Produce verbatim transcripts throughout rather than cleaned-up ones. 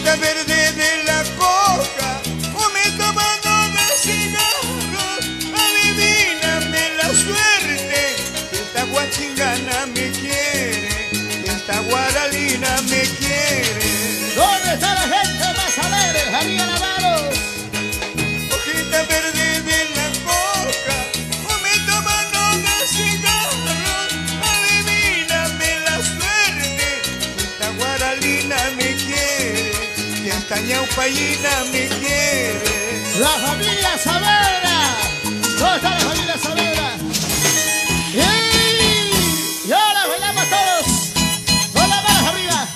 hojita verde de la coca, fume tomando de cigarros, adivíname la suerte, que esta guachingana me quiere, que esta guaralina me quiere. ¿Dónde está la gente más alegre? Arriba la mano. Hojita verde de la coca, fume tomando de cigarros, adivíname la suerte, que esta guaralina me quiere, que esta ñaupallina me quiere. La familia Saavedra. ¿Dónde está la familia Saavedra? ¡Y ahora bailamos todos! ¡Con las manos arriba!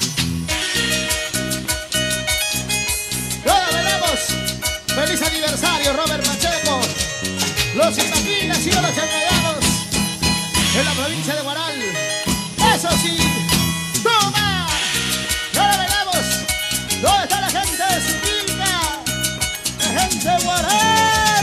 ¡Ahora bailamos! ¡Feliz aniversario, Robert Pacheco! Los imaginas y los engañados en la provincia de Huaral. ¡Eso sí! ¡Toma! ¡Y ahora bailamos! ¿Dónde está la gente de Subilca? ¡La gente de Huaral!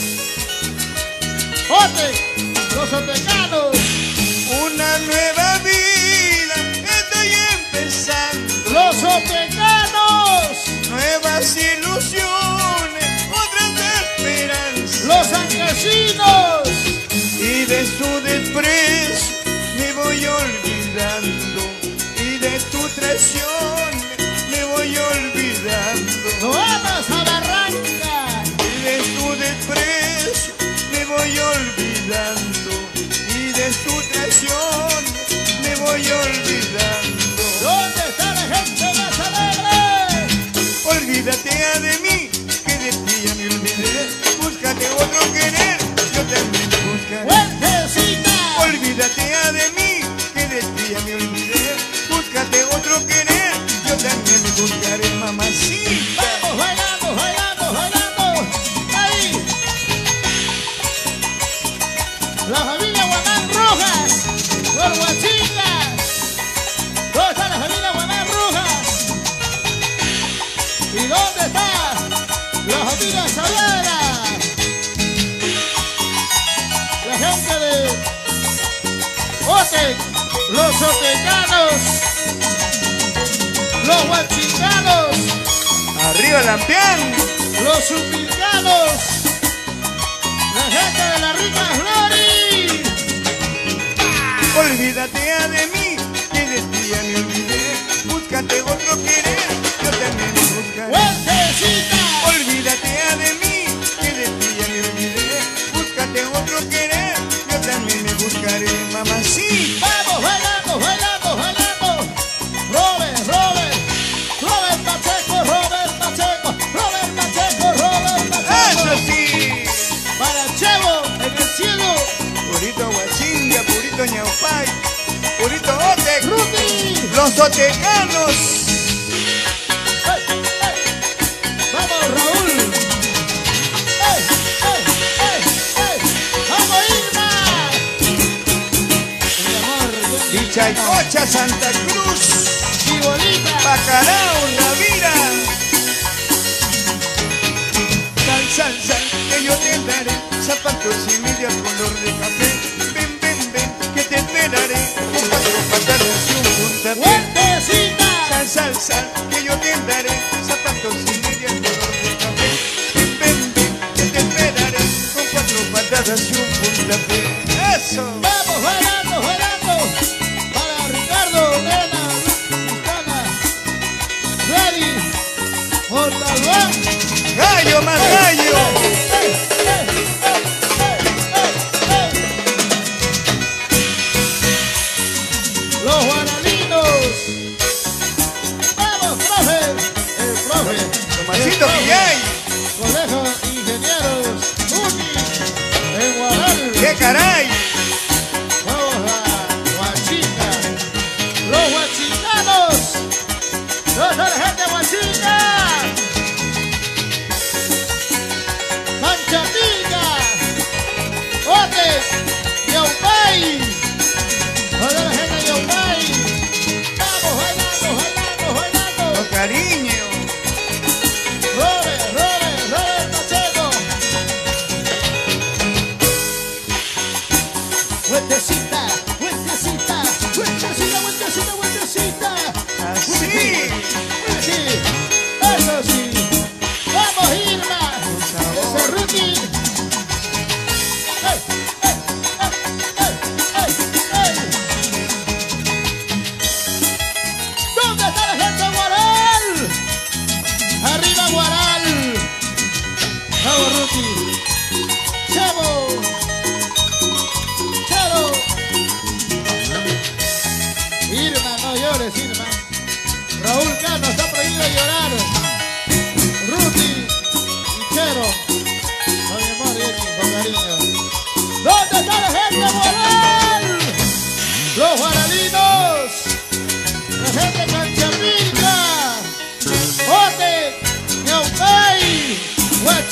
¡Ote! ¡Los otecanos! Una nueva vida estoy empezando, ¡Los otecanos! nuevas ilusiones, otras esperanzas, ¡Los anquecinos! y de su desprecio me voy olvidando, y de tu traición me voy olvidando, ¡No amas a Barranca! y de tu desprecio me voy olvidando, y de tu traición me voy olvidando. ¿Dónde está la gente más alegre? Olvídate ya de mí, que de ti ya me olvidé. Búscate otro querer, yo también te buscaré. ¡Fuertecita! Olvídate ya de mí, que de ti ya me olvidé. Búscate otro querer, yo también me buscaré, mamacita. ¡Vamos, bailando, bailando, bailando! ¡Ahí! La familia Guamán Rojas, los Huachicas. ¿Dónde está la familia Guamán Rojas? ¿Y dónde está la familia Saavedra? La gente de Otec, los otecanos, los huachicanos, Arriba Lampián, los subilcanos, la gente de la rica Flori. olvídate ya de mí, que de ti ya me olvidé. Búscate otro querer, yo también me buscaré. ¡Fuertecita! Olvídate ya de mí, que de ti ya me olvidé. Búscate otro querer, yo también me buscaré, mamacita. ¡Vamos, bailando, bailando, bailando! Robert, Robert, Robert Pacheco, Robert Pacheco, Robert Pacheco, Robert Pacheco. ¡Eso sí! Para Chevo, en el cielo, Purito Huachinga, purito Ñaupay, purito Otec, Ruti. los otecanos. ¡Ey, ey! ¡Vamos, Raúl! ¡Ey, ey, ey, ey! ¡Vamos, Irma! Mi amor, yo- Chaycocha, Santa Cruz, Chibolita. Bacarao, Navira. Sal, sal, sal, que yo te daré zapatos y medias color de café. Ven, ven, ven, que te esperaré con cuatro patadas y un puntapié. ¡Fuertecita! Sal, sal, sal, que yo te daré zapatos y medias color de café. Ven, ven, ven, que te esperaré con cuatro patadas y un puntapié. ¡Eso! ¡Vamos, bailando, bailando! Para Ricardo, Elena, Cristana, Freddy, Montalbán. ¡Gallo más gallo! ¡Ey, ey, ey, ey, ey, ey! Los guaralinos. ¡Vamos, profe! El profe. Tomasito El profe. Villay. Colegio Ingenieros Uni en Guaral. ¡Qué caray! Vamos a Huachica. Los huachicanos. ¿Dónde está la gente huachica? Manchatica. Ote. Yaupay. ¿Dónde está la gente de Yaupay? Vamos bailando, bailando, bailando. Con cariño. Robert, Robert, Robert Pacheco. Vueltecita, vueltecita, vueltecita, vueltecita, vueltecita. Así. Sí.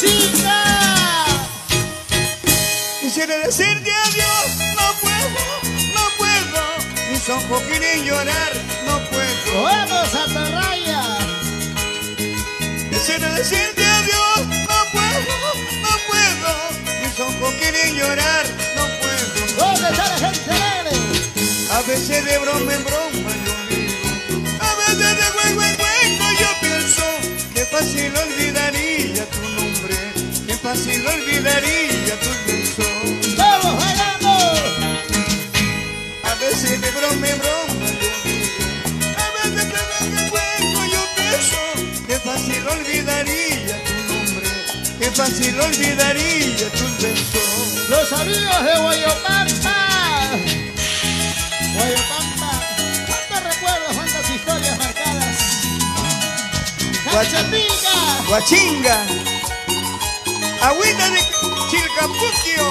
Guachinga. Quisiera decirte adiós, no puedo, no puedo. Mis ojos quieren llorar, no puedo. Vamos a Atarraya. Quisiera decirte adiós, no puedo, no puedo. Mis ojos quieren llorar, no puedo. ¿Dónde está la gente alegre? A veces de broma en broma yo digo, a veces de juego en juego yo pienso que fácil olvidaría tu nombre, que fácil olvidaría tu beso. ¡Vamos bailando! A veces de broma en broma yo digo, a veces de juego en juego yo pienso que fácil olvidaría tu nombre, que fácil olvidaría tu beso. Los amigos de Guayopampa. Guayopampa. ¿Cuántos recuerdos, cuántas historias marcadas? ¡Cachapica! Guachinga, agüita de Chilcapuquio.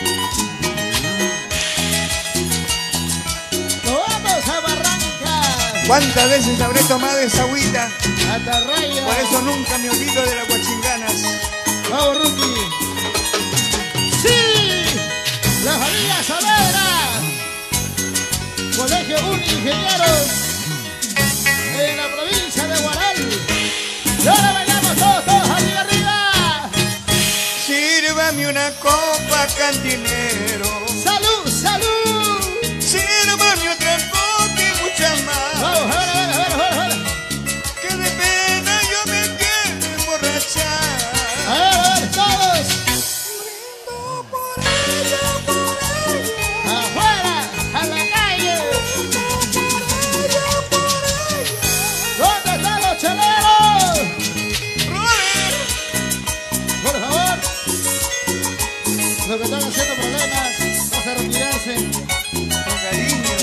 ¡Nos vamos a Barrancas! ¿Cuántas veces habré tomado esa agüita? Atarraya. Por eso nunca me olvido de las guachinganas. ¡Vamos, Ruki! ¡Sí! ¡La familia Saavedra! Colegio Uningenieros en la provincia de Huaral. Y ahora bailamos todos, todos arriba, arriba. Sírvame una copa, cantinero. ¡Salud, salud! Sírvame otra copa y muchas más. Vamos, a ver, a ver, a ver, a ver, a ver. Que de pena yo me quiero emborrachar. A ver, a ver, todos. Brindo por ella, por ella. Afuera, a la calle. ¿Dónde están los cheleros? Robert, Por favor. Los que están haciendo problemas, vamos a retirarse. con cariño.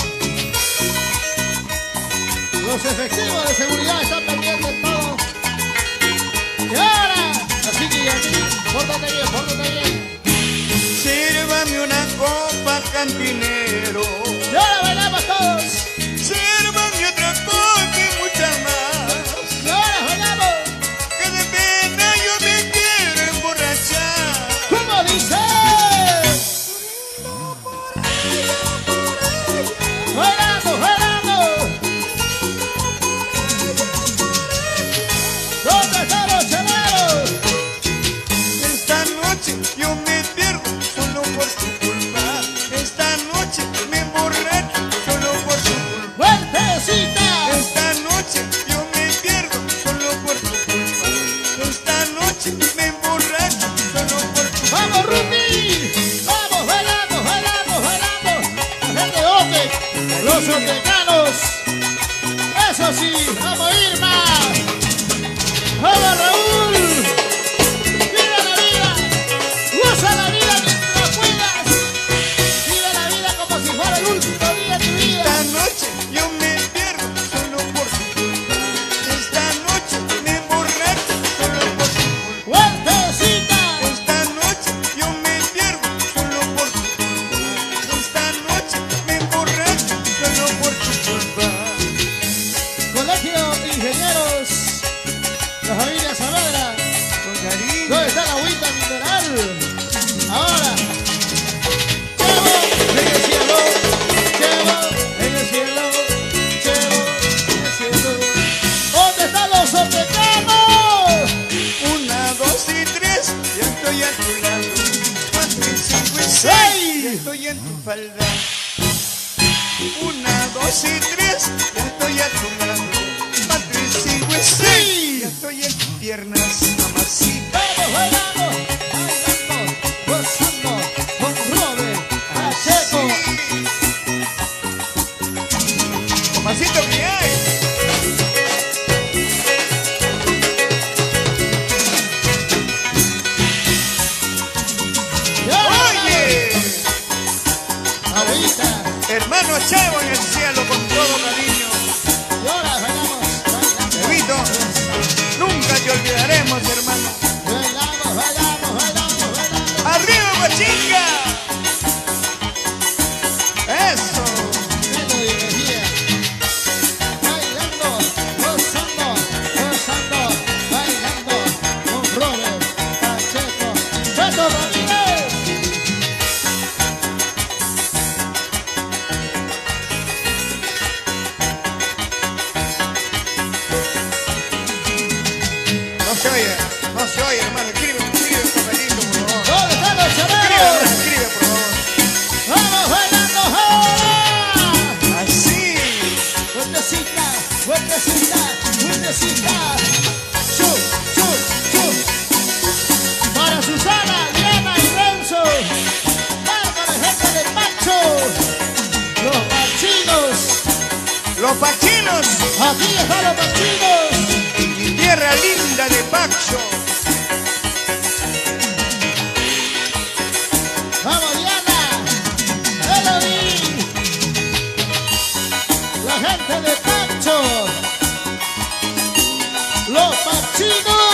Los efectivos de seguridad están pendientes todo. Y ahora, así que ya aquí, pórtate bien, pórtate bien. Sírvame una copa, cantinero. Y ahora bailamos todos. Sírvame otra copa y muchas más. Y ahora bailamos. Que de pena yo me quiero emborrachar. ¿Cómo dice? Bailamos, bailamos. ¿Dónde están los cheleros? Esta noche yo me pierdo solo por tu culpa. Esta noche me emborracho solo por tu culpa. ¡Fuertecita! Esta noche yo me pierdo solo por tu culpa. Esta noche me emborracho solo por tu culpa. ¡Vamos, Ruti! ¡Vamos, bailamos, bailamos, bailamos! La gente de Oque, los otecanos. Eso sí, vamos, Irma. ¡Vamos, Raúl! ¡Vive la vida! ¡Usa la vida mientras puedas! ¡Vive la vida como si fuera el último día de tu vida! Esta noche yo me pierdo solo por tu culpa. Esta noche me emborracho solo por tu culpa. ¡Fuertecita! Esta noche yo me pierdo solo por tu culpa. Esta noche me emborracho solo por tu culpa. Colegio Ingenieros, la familia Saavedra. Con cariño. ¿Dónde está la agüita mineral? Ahora. Chevo en el cielo, chevo en el cielo, chevo en el cielo. ¿Dónde están los otecanos? Una, dos y tres, ya estoy a tu lado. Cuatro y cinco y seis, ya estoy en tu falda. Una, dos y tres, ya estoy a tu lado. Cuatro y cinco y seis, ya estoy en tus piernas, mamacita. Vamos, bailamos, bailando, gozando con Robert Pacheco. Mamacito que hay. Y ahora, Oye, agüita. hermano Chavo en el cielo con todo cariño. Y ahora bailamos, bailando. Bebito, nunca te olvidaremos, hermano. Bailamos, bailamos, bailamos, bailamos. ¡Arriba, guachinga! ¡Eso! Lleno de energía. Bailando, gozando, gozando, bailando con Robert se oye, no se oye, hermano. Escribe, escribe un papelito, por favor. ¿Dónde están los Escribe, chaneros? escribe, por favor. ¡Vamos bailando ahora! Así. Vueltecita, vueltecita, vueltecita. Chu, chu, chu. Para Susana, Diana y Renzo. Para la gente de Pacho. Los pachinos. Los pachinos. Aquí están los pachinos. Mi tierra linda de Pacho. Vamos, Diana. Elodie. La gente de Pacho. Los pachinos.